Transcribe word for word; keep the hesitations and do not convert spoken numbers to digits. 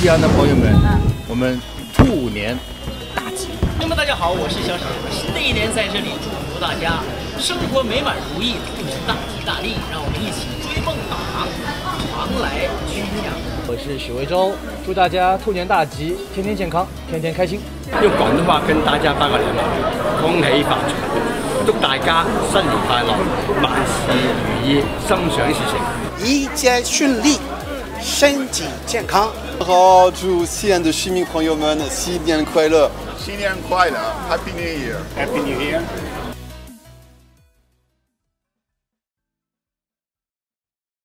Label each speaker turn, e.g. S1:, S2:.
S1: 西安的朋友们，我们兔年大吉！
S2: 朋友们，大家好，我是小沈。新的一年在这里祝福大家生活美满如意，兔年大吉大利。让我们一起追梦导航，常来曲阳。
S3: 我是许魏洲，祝大家兔年大吉，天天健康，天天开心。
S4: 用广东话跟大家拜个年嘛，恭喜发财，祝大家新年快乐，万事如意，心想事成，
S5: 一切顺利，身体健康。
S6: 好，祝西安的市民朋友们新年快乐！
S7: 新年快乐 ，Happy New Year！Happy New Year！